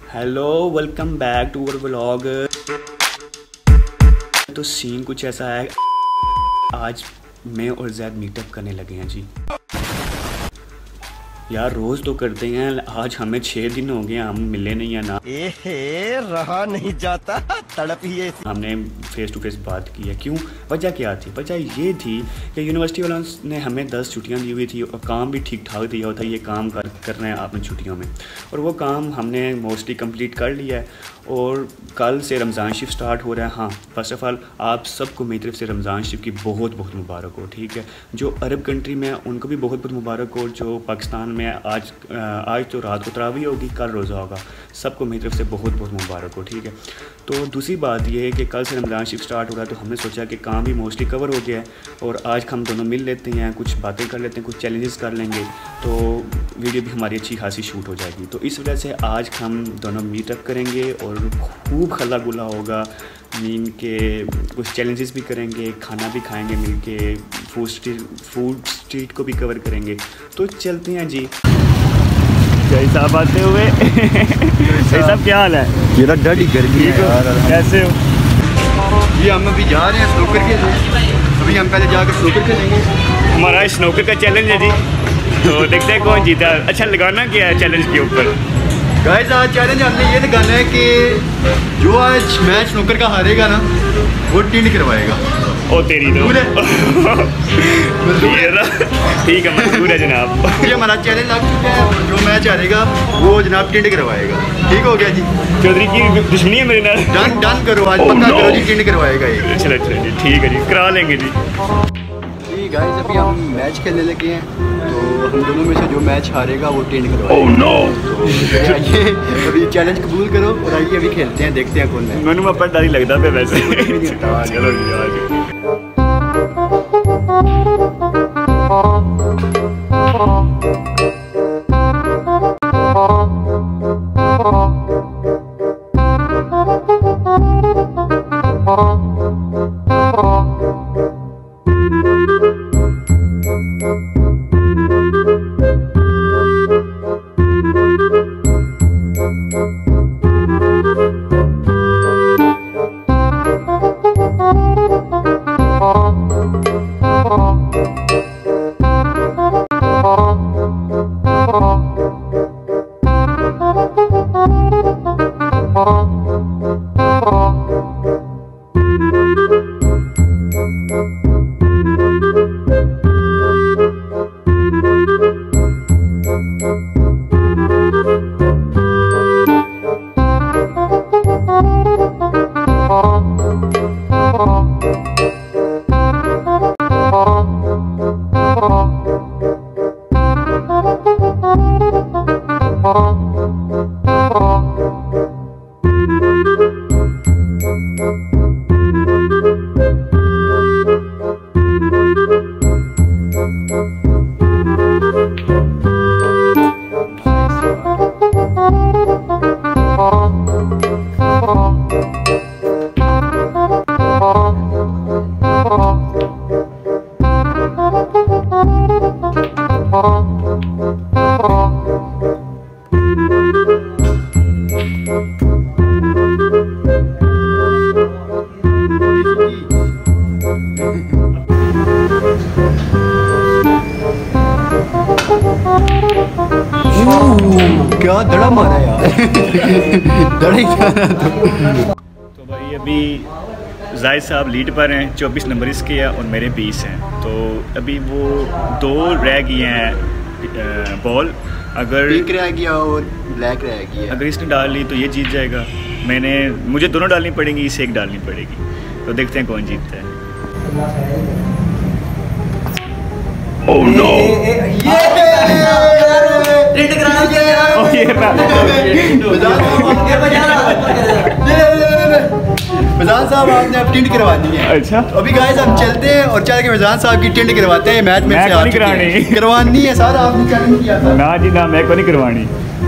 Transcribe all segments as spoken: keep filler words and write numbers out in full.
Hello welcome back to our vlog. तो scene कुछ ऐसा है, आज मैं और ज़ैद मीटअप करने लगे हैं जी। यार रोज़ तो करते हैं, आज हमें छः दिन हो गए हम मिले नहीं है ना। एहे, रहा नहीं जाता, तड़प ही है। हमने फेस टू फेस बात की है। क्यों, वजह क्या थी? वजह ये थी कि यूनिवर्सिटी वालों ने हमें दस छुट्टियां दी हुई थी और काम भी ठीक ठाक दिया होता है, ये काम कर करना है आपने छुट्टियों में, और वो काम हमने मोस्टली कंप्लीट कर लिया है। और कल से रमज़ान शिफ्ट स्टार्ट हो रहा है। हाँ, फर्स्ट ऑफ़ ऑल आप सबको मेरी तरफ से रमज़ान शिफ्ट की बहुत बहुत मुबारक हो, ठीक है। जो अरब कंट्री में उनको भी बहुत बहुत मुबारक हो। जो पाकिस्तान में आज आज तो रात को तरावी होगी, कल रोज़ा होगा, सबको मेरी तरफ से बहुत बहुत मुबारक हो, ठीक है। तो दूसरी बात ये है कि कल से रमज़ान शिफ्ट स्टार्ट हो रहा है, तो हमने सोचा कि काम भी मोस्टली कवर हो गया है और आज हम दोनों मिल लेते हैं, कुछ बातें कर लेते हैं, कुछ चैलेंजेस कर लेंगे, तो वीडियो भी हमारी अच्छी खासी शूट हो जाएगी। तो इस वजह से आज हम दोनों मीटअप करेंगे और खूब खला गुला होगा। मीन के कुछ चैलेंजेस भी करेंगे, खाना भी खाएंगे मिलके, फूड स्ट्रीट फूड स्ट्रीट को भी कवर करेंगे। तो चलते हैं जी। जय साहब आते हुए। जय साहब क्या हाल है? मेरा डैडी गर्मी है यार। कैसे हो? ये हम अभी जा रहे हैं स्नूकर के लिए। अभी हम पहले जाकर स्नूकर खेलेंगे। हमारा स्नूकर का चैलेंज है जी, तो देखते हैं कौन जीता। अच्छा, लगाना क्या है चैलेंज के ऊपर? गाइस आज चैलेंज हमने ये लगाना है कि जो आज मैच स्नूकर का हारेगा ना, वो टिंड करवाएगा। ओ तेरी तो ठीक है, मंजूर है जनाब। ये हमारा चैलेंज लग चुका है, जो मैच हारेगा वो जनाब टिंड करवाएगा। ठीक हो गया जी? चौधरी की दुश्मनी है मेरे नाल। डन डन करो, आज पक्का करो जी, टिंड करवाएगा ये। चलो चलो जी, ठीक है जी, करा लेंगे जी। गाइस अभी हम मैच खेलने लगे हैं, तो हम दोनों में से जो मैच हारेगा वो टेंड करवाएगा। Oh no. तो आइए अभी चैलेंज कबूल करो और आइए अभी खेलते हैं, देखते हैं कौन है। मैंने ऊपर डर ही लगता है वैसे। चलो जी आज। क्या दड़ा मारा यार। दड़ा ही क्या। तो भाई अभी जाहिद साहब लीड पर हैं, चौबीस नंबर इसके हैं और मेरे बीस हैं। तो अभी वो दो रह गई हैं बॉल। अगर पिंक रह गया और ब्लैक रह गया, अगर इसने डाल ली तो ये जीत जाएगा। मैंने मुझे दोनों डालनी पड़ेंगी, इसे एक डालनी पड़ेगी। तो देखते हैं कौन जीतता है। Oh no. मिजान साहब आपने अब टिंड करवा दी है। अच्छा, अभी गाइस हम चलते हैं और चल के मिजान साहब की टिंड करवाते हैं। मैच में से नहीं करवानी करवानी है सर, आपने चैलेंज किया था ना जी। ना मैं को नहीं करवानी,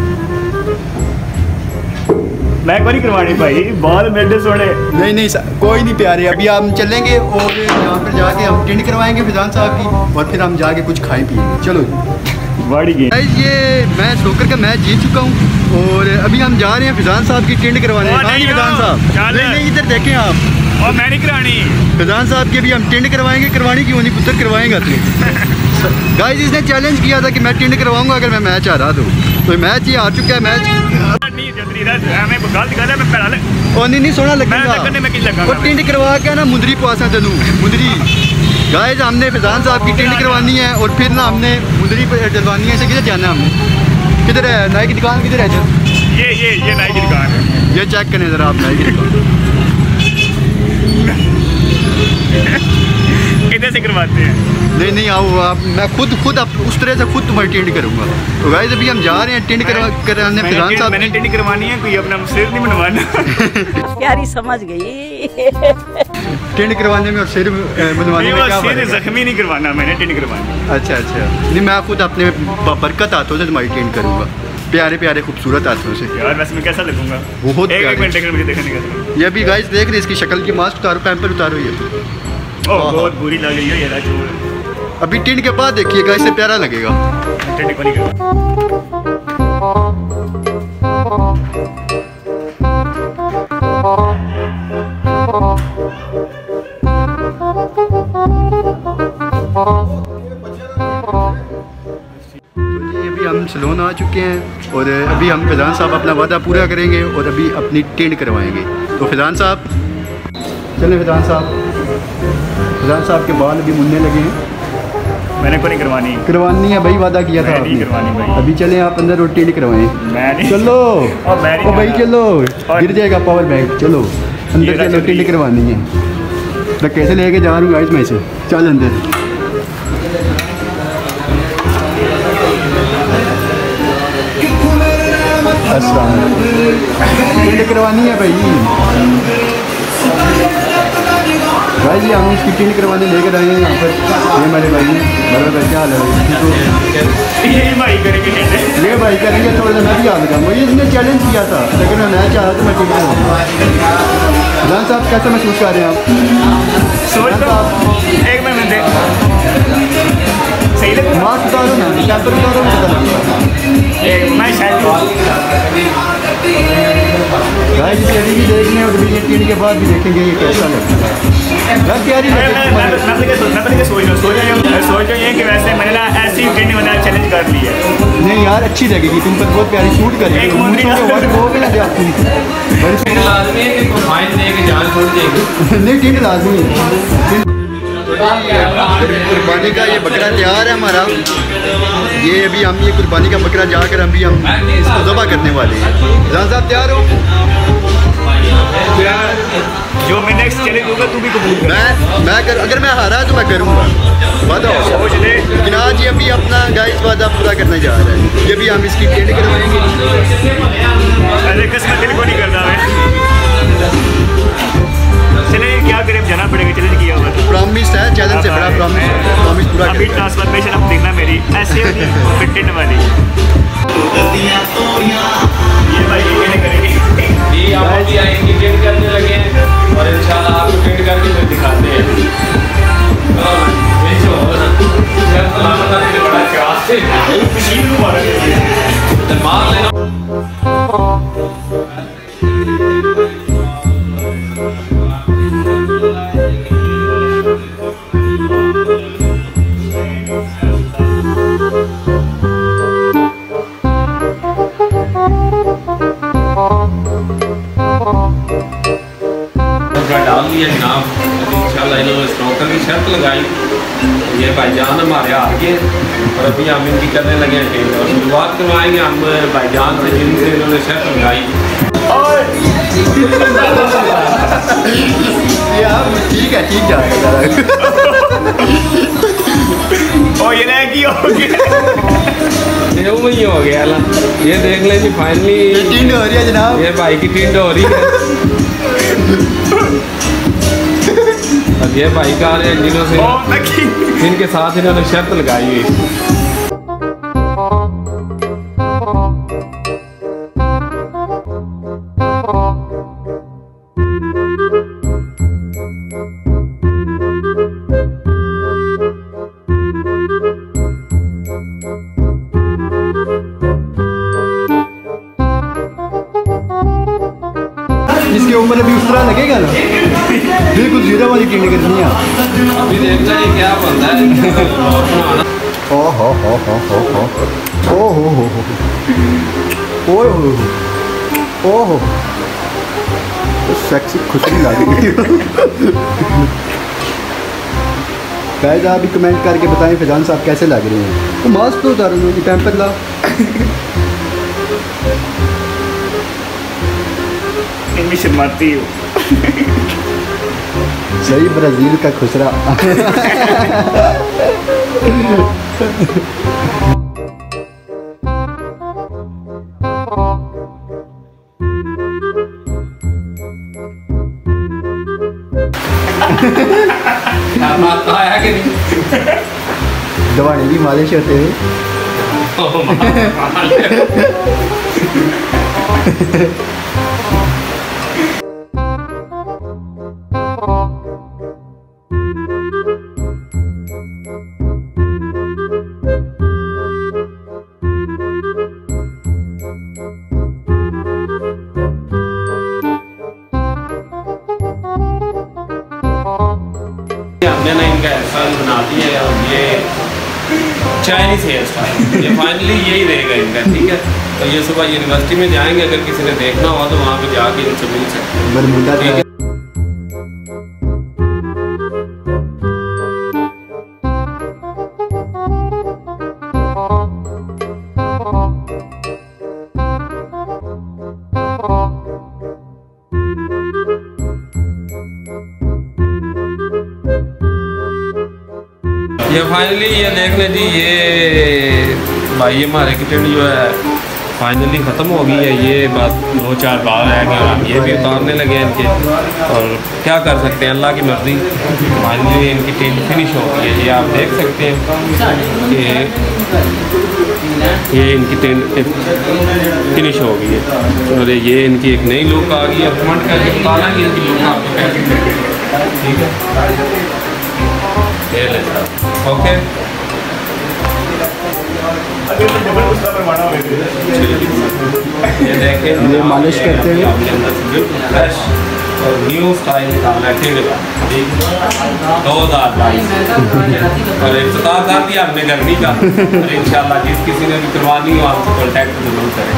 मैं को नहीं करवानी भाई, बॉल मेरे सोने। नहीं नहीं सर, कोई नहीं प्यारे। अभी हम चलेंगे और यहाँ पर जाके हम टिंड करवाएंगे मिजान साहब की, और फिर हम जाके कुछ खाएं पिएंगे। चलो जी। वाड़ी गेम। ये मैं स्नूकर का मैच जीत चुका हूँ और अभी हम जा रहे हैं फिजान साहब की टेंट करवाने। फिजान साहब नहीं नहीं इधर देखें आप, और मैं नहीं करानी। फिजान साहब की भी हम टेंट करवाएंगे। करवानी क्यों नहीं, पुत्र करवाएंगा तू। गाइस इसने चैलेंज किया था कि मैं टेंट करवाऊंगा अगर मैं मैच आ रहा तो तो मैच ये आ चुका है। मैच और नहीं नहीं सोना लगेगा और टेंट करवा के ना मुंदरी पवासा तेनू मुंदरी। गाइस हमने फिजान साहब की टेंट करवानी है और फिर ना हमने मुंदरी डलवानी है। इसे किधर जाना है हमने, किधर है नाई की दुकान, किधर है ये ये ये नाई की दुकान है। ये चेक करें ज़रा आप नाई की दुकान किधर से करवाते हैं। नहीं नहीं आओ आप, मैं खुद खुद आप उस तरह से खुद तुम्हारी टेंट करूँगा। तो गाइस अभी हम जा रहे हैं टेंट करवा कराने फिजान साहब। मैंने टेंट करवानी है, कोई अपना सिर नहीं बनवाना। प्यारी समझ गई। टेंट करवाने में और सिर बनवाने में क्या फर्क है? जख्मी नहीं करवाना, मैंने टेंट करवानी। अच्छा अच्छा नहीं मैं खुद अपने बरकत हाथों से तुम्हारी टेंट करूँगा, प्यारे प्यारे खूबसूरत हाथों से। यार वैसे मैं कैसा लगूंगा? बहुत एक एक मिनट मुझे देखने का। ये अभी गाइस देख रहे इसकी शक्ल की मास्क उतारो, पैम्पर उतारो। ये बहुत बुरी लग रही है ये राजू। अभी टेंट के बाद देखिएगा, इससे प्यारा लगेगा। टेंट को नहीं करवा। अभी हम सलोन आ चुके हैं और अभी हम फिजान साहब अपना वादा पूरा करेंगे और अभी अपनी टेंट करवाएंगे। तो फिजान साहब चलें। फिजान साहब फिजान साहब के बाल अभी मुन्ने लगे हैं। मैंने को नहीं करवानी। करवानी है भाई, वादा किया था आपने। करवानी भाई। अभी चले आप अंदर और टेंट करवाएं। मैं नहीं। चलो और मैं नहीं ओ भाई चलो, गिर जाएगा पावर बैंक। चलो अंदर चलो, टेंट करवानी है। मैं कैसे लेके जा रहा हूँ गाइस मैं से। चल अंदर। टेंट करवानी है भाई। भाई जी हम इसकी टेंट करवाने लेकर आए हैं यहाँ पर। ये हमारे भाई हैं, बड़े भाई क्या हाल है? ये भाई करेंगे ये भाई करेंगे थोड़ा सा मैं भी याद करूँगा। ये इसने चैलेंज किया था लेकिन मैं मैच आ रहा तो मैं टेंट करवाऊँगा। फिजान साहब कैसा महसूस कर रहे हैं आप? सोच तो एक मिनट सही लग मास्क उतारो ना, कैंपर उतारो ना, पता लगेगा। मैं शायद गाइस इसे अभी भी देखने और ये टेंट के बाद भी देखेंगे ये कैसा लगता है। प्यारी मैं मैं मैं सोच रहा सोच सोच रही है कि वैसे मैंने ना ऐसी टेंट वाला चैलेंज कर ली है। नहीं यार अच्छी लगेगी, तुम पर बहुत प्यारी शूट करेगी। एक मुंडरी वो भी ना जाती लाजमी है कि फाइन दे के जान छोड़ देगी। नहीं टेंट लाजमी है। कुर्बानी का ये बकरा तैयार है हमारा। ये अभी हम ये कुर्बानी का बकरा जाकर अभी हम इसको ज़बह करने वाले हैं। फिजान साहब तैयार हो? जो मैं नेक्स्ट चैलेंज होगा तू भी कबूल कर। मैं मैं कर अगर मैं हारा तो मैं करूँगा वादा। सोच ले। लेकिन आज ये अभी अपना गाइस वादा पूरा करने जा रहा है। ये भी हम इसकी टेंट करवाएंगे। अरे किस्मत दिल को नहीं करता मैं। चले क्या करें, जाना पड़ेगा। चैलेंज किया हुआ तो प्रॉमिस है, चैलेंज से बड़ा प्रॉमिस प्रॉमिस पूरा अभी ट्रांसफॉर्मेशन अब देखना मेरी ऐसे कंटेंट वाली। ये भाई ये करेंगे। ये आप अभी आएंगे टेंट करने लगे हैं और इंशाल्लाह आपको टेंट करके फिर दिखाते हैं। ये जो हो ना यार सलाम का तेरे बड़ा ख्याल से मशीन को मार के मार लेना। डाल दिया जनाब। इंशाल्लाह इन्होंने स्नोकर की शर्त लगाई। ये भाईजान हमारे आ गए और अभी हम इनकी करने लगे हैं टेंट और शुरुआत करवाएंगे हम भाईजान से जिनसे इन्होंने शर्त लगाई। ठीक है ठीक है। ओ ये ना की हो गया। ये वही हो गया ला। ये देख लें जी फाइनली टेंट हो रही है जनाब। ये भाई की टेंट हो रही है। अब ये भाई का रहे हैं जिन्हों से जिनके साथ इन्होंने शर्त लगाई हुई। इसके ऊपर अभी उस तरह लगेगा ना, बिल्कुल जीरा वाली टिंडी करनी है। अभी देखना है क्या बनता है। ओ हो हो हो हो हो ओ हो हो हो ओ हो ओ हो सेक्सी खुशबू लग रही है। गाइस आप भी कमेंट करके बताएं फैजान साहब कैसे लग रहे हैं। तो मास्क तो उतारो ना, टेम्पर ला। इनमें शर्माती हो। सही ब्राज़ील का खुसरा। आया कि नहीं? दवाने की मालिश होते हुए हमने ना इनका ऐसा बना दिया है और ये चाइनीज हेयर स्टाइल, ये फाइनली यही रहेगा इनका, ठीक है। तो ये सुबह यूनिवर्सिटी में जाएंगे, अगर किसी ने देखना हो तो वहाँ पे जाके इनसे मिल सकते हैं, ठीक है। ये फाइनली ये देख लें जी, ये भाई हमारे किचन जो है फाइनली ख़त्म हो गई है। ये बात दो चार बार रह गए और हम ये भी उतारने लगे हैं इनके, और क्या कर सकते हैं, अल्लाह की मर्ज़ी। फाइनली इनकी टेंट फिनिश हो गई है, ये आप देख सकते हैं कि ये इनकी टेंट फिनिश हो गई है और ये इनकी एक नई लुक आ गई है। कमेंट करके बताना कि इनकी लुक आपको कैसी लगी, ठीक है। ओके, ये देखें, ये मालिश करते हुए आपके अंदर से बिल्कुल फ्रेश और न्यू स्टाइल निकालना है दो हज़ार बाईस और इफ्तितार कर दिया हमने गर्मी का। और इंशाल्लाह जिस किसी ने भी करवानी हो आपसे कॉन्टैक्ट जरूर करें।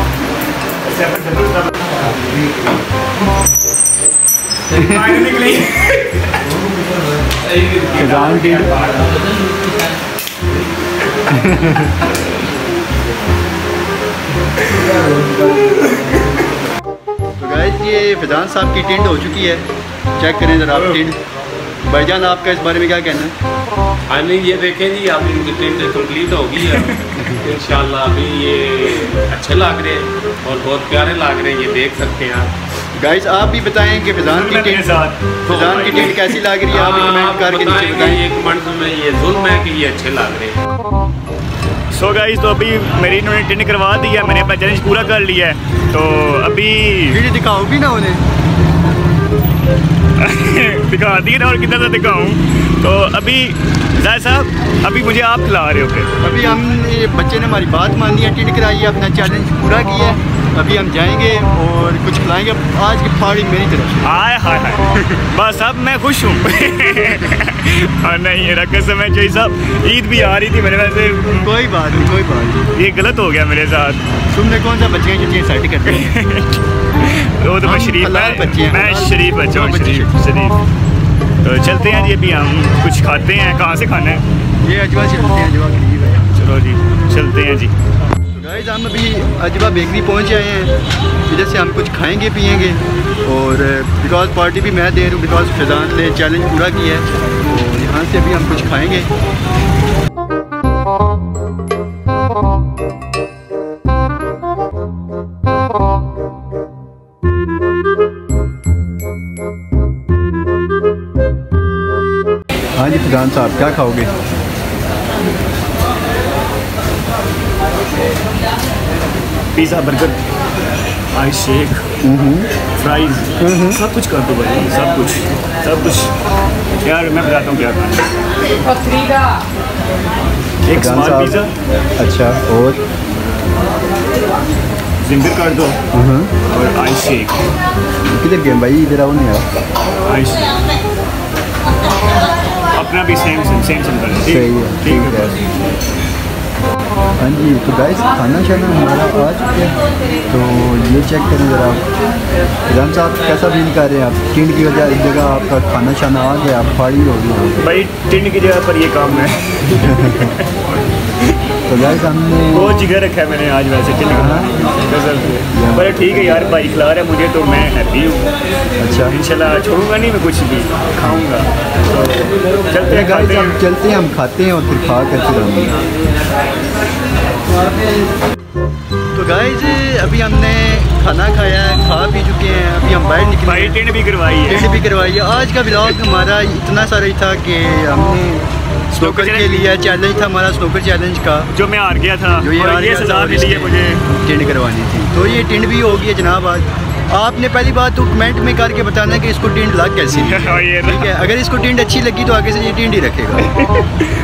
तो गाइस ये फैजान साहब की टेंट हो चुकी है, चेक करें ज़रा आप टेंट। भाईजान आपका इस बारे में क्या कहना है? फाइनली ये देखें जी, अब इनकी टेंट कंप्लीट हो गई है इंशाल्लाह। अभी ये अच्छे लग रहे हैं और बहुत प्यारे लग रहे हैं, ये देख सकते हैं आप। गाइस आप भी बताएं कि फैजान की टेंट फैजान की टेंट कैसी लग रही है, आप भी कमेंट करके नीचे बताएं। ये कमेंट में ये जुल्म है कि ये अच्छे लग रहे हैं। सो so गाइस, तो अभी मेरी इन्होंने टेंट करवा दी है, मैंने अपना चैलेंज पूरा कर लिया है। तो अभी वीडियो दिखाओ भी ना उन्हें। दिखा दिए ना, और कितना सा दिखाऊं। तो अभी जायद साहब, अभी मुझे आप खिला रहे हो फिर? अभी हम ये बच्चे ने हमारी बात मानी है, टेंट कराई है, अपना चैलेंज पूरा किया है। अभी हम जाएंगे और कुछ खिलाएंगे। आज की पार्टी मेरी तरफ से। हाय हाय हाय, बस अब मैं खुश हूँ। और नहीं ये रखा समय चाहिए साहब, ईद भी आ रही थी मेरे वैसे। कोई बात नहीं, कोई बात नहीं, ये गलत हो गया मेरे साथ। तुमने कौन सा बच्चे जो चीज़ सेट करते हैं? वो तो मैं शरीफ हलाल बच्चे हैं, मैं शरीफ बच्चा हूँ, शरीफ शरीफ। तो चलते हैं जी, अभी हम कुछ खाते हैं। कहाँ से खाना है? ये अजवा चलते हैं, अजवा करीब है। चलो जी चलते हैं जी। गाइस हम अभी अजवा बेकरी पहुंच आए हैं, इधर से हम कुछ खाएंगे पिएंगे। और बिकॉज पार्टी भी मैं दे रहा हूँ, बिकॉज फैजान ने चैलेंज पूरा किया है। और यहाँ से अभी हम कुछ खाएंगे। हाँ जी फैजान साहब, क्या खाओगे? Pizza, burger, ice shake, fries, सब कुछ कर दो भाई, सब कुछ सब कुछ। यार मैं बताता हूँ क्या खाना। एक स्मॉल पिज़्ज़ा, अच्छा, और जिंगर कर दो, और आइस शेक। किधर गए भाई? इधर आओ नहीं यार। अपना भी सेम सेम सेम सेम कर सही है, ठीक है। हाँ जी, तो गाइस खाना शाना हमारा आ चुका है, तो ये चेक करें ज़रा आप। राम साहब कैसा फील कर रहे हैं आप? टिंड की वजह इस जगह आपका खाना शाना आ गया, आप फाड़ी हो गई भाई, टिंड की जगह पर ये काम है। तो गाइस हमने बहुत जिगर रखा है मैंने आज वैसे टिंड का, पर ठीक है यार, भाई खिला रहा है मुझे तो मैं हैप्पी हूँ। अच्छा, इंशाल्लाह छोड़ूंगा नहीं मैं, कुछ भी खाऊंगा। तो चलते हैं, गाइस हम चलते हैं, हम खाते हैं और फिर खा कर फिर हम। तो गाइस अभी हमने खाना खाया है, खा पी चुके हैं, अभी हम बाहर निकले। भाई टिंड भी करवाई है, टिंड भी करवाई है। आज का व्लॉग हमारा इतना सारा ही था कि हमने स्नोकर के लिए चैलेंज था हमारा, स्नोकर चैलेंज का, जो मैं हार गया था, जो ये और ये सजा मिली है मुझे, टिंड करवानी थी। तो ये टिंड भी हो गई है जनाब। आज आपने पहली बात तो कमेंट में करके बताना कि इसको टिंड लग कैसी है, ठीक है? अगर इसको टिंड अच्छी लगी तो आगे से ये टिंड ही रखेगा।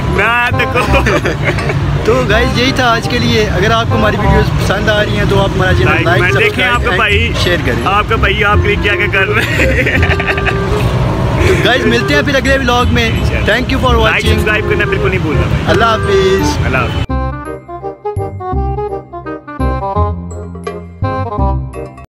तो गाइस यही था आज के लिए। अगर आपको हमारी वीडियोस पसंद आ रही हैं तो आप हमारा चैनल लाइक सब्सक्राइब शेयर करें। आपका भाई आपके लिए क्या क्या कर रहे हैं। तो गाइस मिलते हैं फिर अगले व्लॉग में। Thank you for watching. Subscribe करना बिल्कुल नहीं भूलना। अल्लाह हाफिज़। अल्लाह हाफिज़।